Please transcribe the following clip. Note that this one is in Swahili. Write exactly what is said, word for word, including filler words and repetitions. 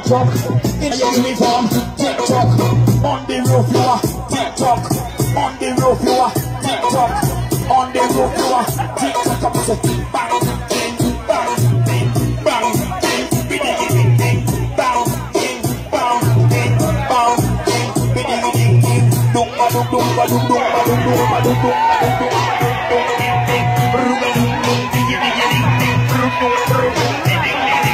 Toc. In your uniform, Tic Toc. On the roof you are Tic Toc. On the roof you are Tic Toc. On the roof you are Tic Toc. Come say bang, bang, bang, bang, bang, bang, bang, bang, bang, bang, bang, bang, bang. Dum ba dum dum ba dum dum ba dum dum ba dum dum ba dum dum ba dum dum. Rum dum dum dum dum dum dum dum dum dum.